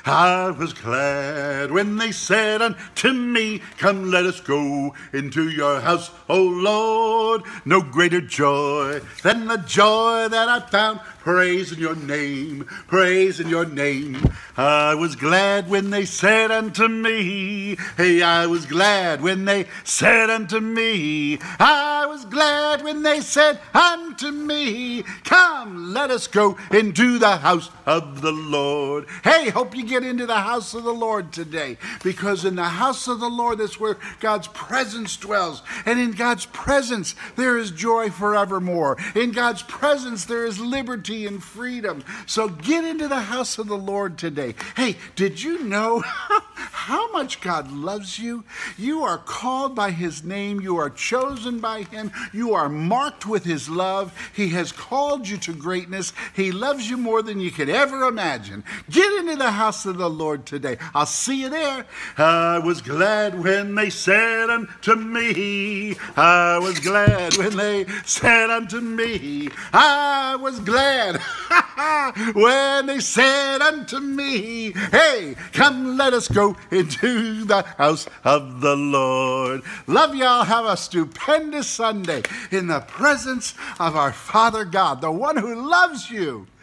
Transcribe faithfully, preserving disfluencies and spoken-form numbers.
I was glad when they said unto me, come, let us go into your house, O Lord. No greater joy than the joy that I found praising your name, praising your name. I was glad when they said unto me, hey, I was glad when they said unto me, I was glad when they said unto me, come, let us go into the house of the Lord. Hey, hope you get into the house of the Lord today, because in the house of the Lord, that's where God's presence dwells. And in God's presence, there is joy forevermore. In God's presence, there is liberty and freedom. So get into the house of the Lord today. Hey, did you know how much God loves you? You are called by his name. You are chosen by him. You are marked with his love. He has called you to greatness. He loves you more than you could ever imagine. Get into the house of the Lord today. I'll see you there. I was glad when they said unto me, I was glad when they said unto me, I was glad when they said unto me, hey, come, let us go into the house of the Lord. Love y'all. Have a stupendous Sunday in the presence of our Father God, the one who loves you.